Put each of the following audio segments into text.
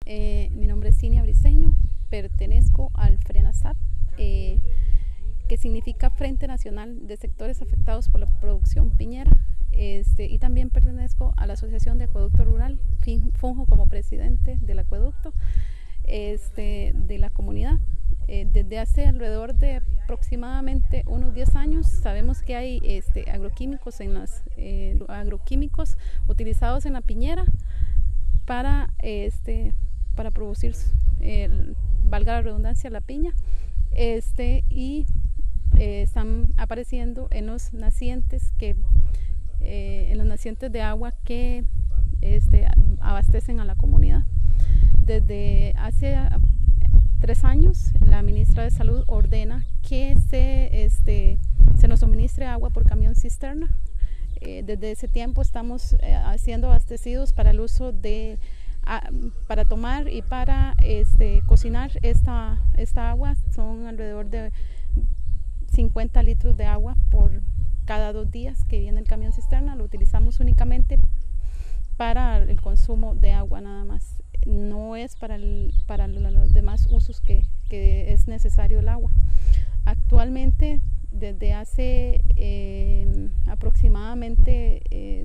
Mi nombre es Cinia Briceño, pertenezco al FRENASAP, que significa Frente Nacional de Sectores Afectados por la Producción Piñera, y también pertenezco a la Asociación de Acueducto Rural, funjo como presidente del acueducto de la comunidad. Desde hace alrededor de aproximadamente unos 10 años sabemos que hay agroquímicos agroquímicos utilizados en la piñera para producir, valga la redundancia, la piña, y están apareciendo en los nacientes de agua que abastecen a la comunidad. Desde hace 3 años la ministra de Salud ordena que se nos suministre agua por camión cisterna. Desde ese tiempo estamos siendo abastecidos para el uso para tomar y para cocinar esta agua. Son alrededor de 50 litros de agua por cada 2 días que viene el camión cisterna. Lo utilizamos únicamente para el consumo de agua nada más. No es para los demás usos que es necesario el agua. Actualmente, desde hace aproximadamente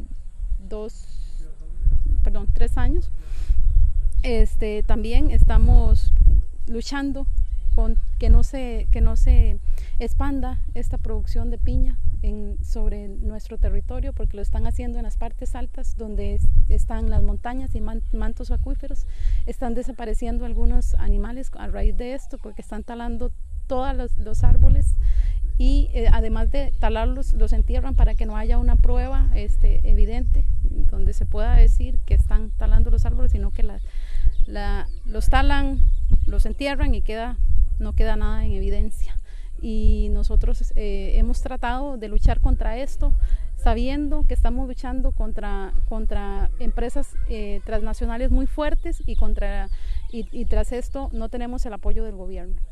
3 años, también estamos luchando con que no se expanda esta producción de piña sobre nuestro territorio, porque lo están haciendo en las partes altas donde están las montañas y mantos acuíferos. Están desapareciendo algunos animales a raíz de esto, porque están talando todos los árboles y además de talarlos, los entierran para que no haya una prueba evidente donde se pueda decir que están talando los árboles, sino que los talan, los entierran y no queda nada en evidencia. Y nosotros hemos tratado de luchar contra esto, sabiendo que estamos luchando contra empresas transnacionales muy fuertes y tras esto no tenemos el apoyo del gobierno.